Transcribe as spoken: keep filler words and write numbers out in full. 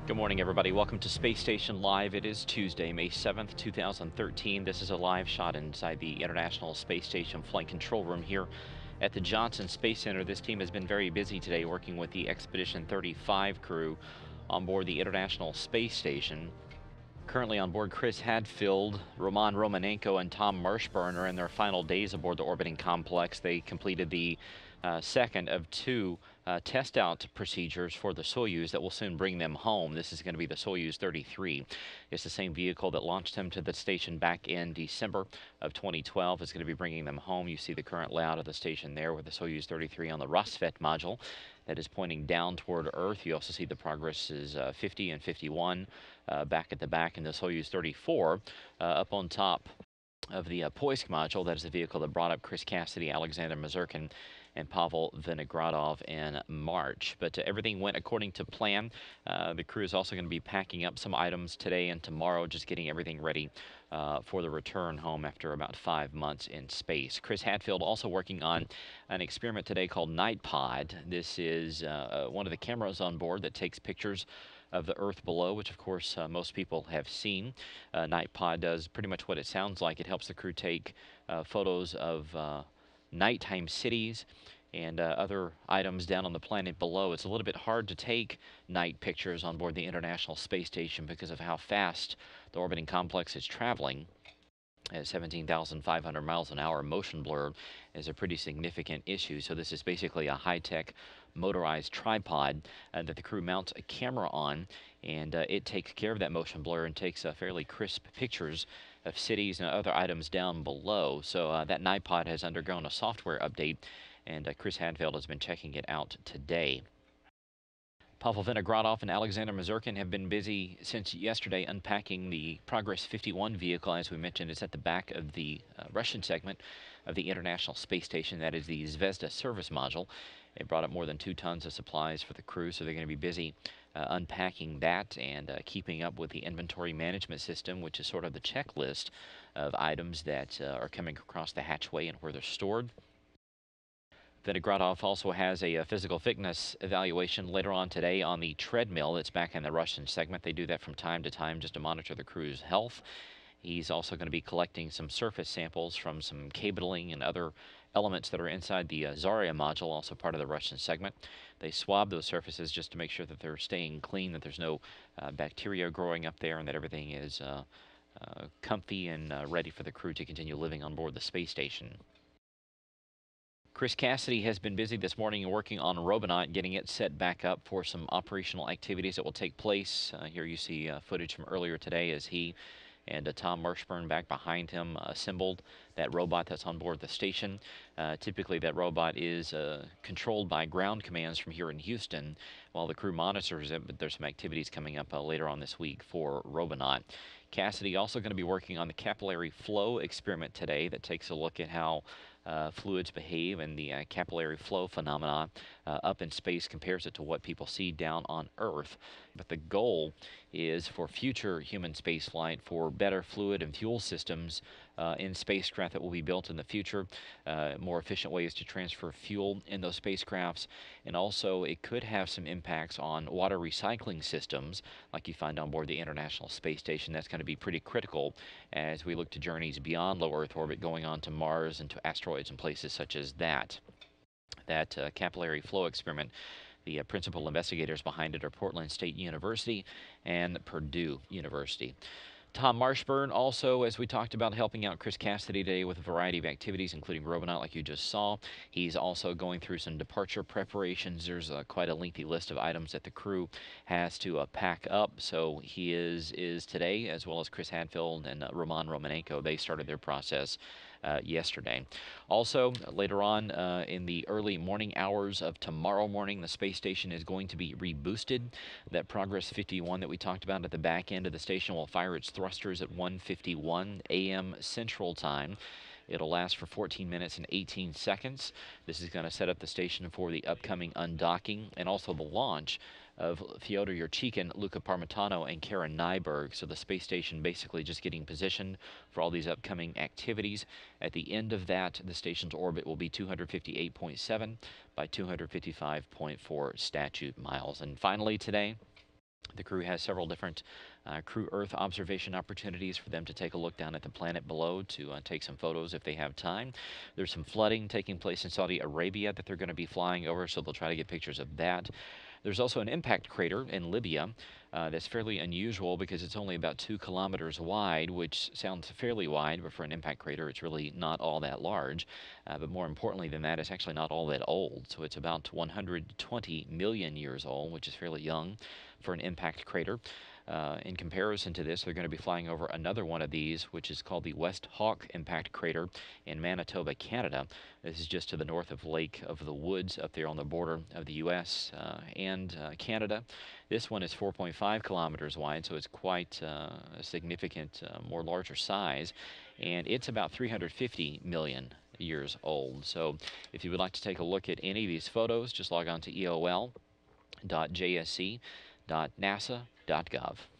Good morning, everybody. Welcome to Space Station Live. It is Tuesday, May seventh, two thousand thirteen. This is a live shot inside the International Space Station Flight Control Room here at the Johnson Space Center. This team has been very busy today working with the Expedition thirty-five crew on board the International Space Station. Currently on board, Chris Hadfield, Roman Romanenko, and Tom Marshburn are in their final days aboard the orbiting complex. They completed the uh, second of two uh, test-out procedures for the Soyuz that will soon bring them home. This is going to be the Soyuz thirty-three. It's the same vehicle that launched them to the station back in December of twenty twelve. It's going to be bringing them home. You see the current layout of the station there with the Soyuz thirty-three on the Rosvet module that is pointing down toward Earth. You also see the progress is uh, fifty and fifty-one uh, back at the back in the Soyuz thirty-four uh, up on top of the uh, Poisk module. That is the vehicle that brought up Chris Cassidy, Alexander Mazurkin, and Pavel Vinogradov in March. But uh, everything went according to plan. Uh, the crew is also going to be packing up some items today and tomorrow, just getting everything ready uh, for the return home after about five months in space. Chris Hadfield also working on an experiment today called Night Pod. This is uh, one of the cameras on board that takes pictures of the Earth below, which of course uh, most people have seen. Uh, Night Pod does pretty much what it sounds like. It helps the crew take uh, photos of uh, nighttime cities and uh, other items down on the planet below. It's a little bit hard to take night pictures on board the International Space Station because of how fast the orbiting complex is traveling. At seventeen thousand five hundred miles an hour, motion blur is a pretty significant issue. So this is basically a high-tech motorized tripod uh, that the crew mounts a camera on, and uh, it takes care of that motion blur and takes uh, fairly crisp pictures of cities and other items down below. So uh, that Night Pod has undergone a software update, and uh, Chris Hadfield has been checking it out today. Pavel Vinogradov and Alexander Mazurkin have been busy since yesterday unpacking the Progress fifty-one vehicle. As we mentioned, it's at the back of the uh, Russian segment of the International Space Station. That is the Zvezda service module. It brought up more than two tons of supplies for the crew, so they're going to be busy uh, unpacking that and uh, keeping up with the inventory management system, which is sort of the checklist of items that uh, are coming across the hatchway and where they're stored. Vinogradov also has a, a physical fitness evaluation later on today on the treadmill that's back in the Russian segment. They do that from time to time just to monitor the crew's health. He's also going to be collecting some surface samples from some cabling and other elements that are inside the uh, Zarya module, also part of the Russian segment. They swab those surfaces just to make sure that they're staying clean, that there's no uh, bacteria growing up there, and that everything is uh, uh, comfy and uh, ready for the crew to continue living on board the space station. Chris Cassidy has been busy this morning working on Robonaut, getting it set back up for some operational activities that will take place. Uh, here you see uh, footage from earlier today as he and uh, Tom Marshburn back behind him uh, assembled that robot that's on board the station. Uh, typically that robot is uh, controlled by ground commands from here in Houston while the crew monitors it, but there's some activities coming up uh, later on this week for Robonaut. Cassidy also going to be working on the capillary flow experiment today that takes a look at how Uh, fluids behave and the uh, capillary flow phenomena uh, up in space, compares it to what people see down on Earth. But the goal is for future human spaceflight for better fluid and fuel systems uh, in spacecraft that will be built in the future, uh, more efficient ways to transfer fuel in those spacecrafts, and also it could have some impacts on water recycling systems like you find on board the International Space Station. That's going to be pretty critical as we look to journeys beyond low Earth orbit, going on to Mars and to asteroids and places such as that. That uh, capillary flow experiment, the uh, principal investigators behind it are Portland State University and Purdue University. Tom Marshburn also, as we talked about, helping out Chris Cassidy today with a variety of activities, including Robonaut, like you just saw. He's also going through some departure preparations. There's uh, quite a lengthy list of items that the crew has to uh, pack up. So he is is today, as well as Chris Hadfield and uh, Roman Romanenko. They started their process uh, yesterday. Also, later on uh, in the early morning hours of tomorrow morning, the space station is going to be reboosted. That Progress fifty-one that we talked about at the back end of the station will fire its thrusters at one fifty-one a m Central Time. It'll last for fourteen minutes and eighteen seconds. This is going to set up the station for the upcoming undocking and also the launch of Fyodor Yurchikhin, Luca Parmitano, and Karen Nyberg. So the space station basically just getting positioned for all these upcoming activities. At the end of that, the station's orbit will be two hundred fifty-eight point seven by two hundred fifty-five point four statute miles. And finally today, The crew has several different uh, crew Earth observation opportunities for them to take a look down at the planet below to uh, take some photos if they have time. There's some flooding taking place in Saudi Arabia that they're going to be flying over, so they'll try to get pictures of that. There's also an impact crater in Libya uh, that's fairly unusual because it's only about two kilometers wide, which sounds fairly wide, but for an impact crater, it's really not all that large. Uh, but more importantly than that, it's actually not all that old. So it's about one hundred twenty million years old, which is fairly young for an impact crater. Uh, in comparison to this, they're going to be flying over another one of these, which is called the West Hawk Impact Crater in Manitoba, Canada. This is just to the north of Lake of the Woods, up there on the border of the U S uh, and uh, Canada. This one is four point five kilometers wide, so it's quite uh, a significant, uh, more larger size, and it's about three hundred fifty million years old. So if you would like to take a look at any of these photos, just log on to E O L dot J S C dot nasa dot gov.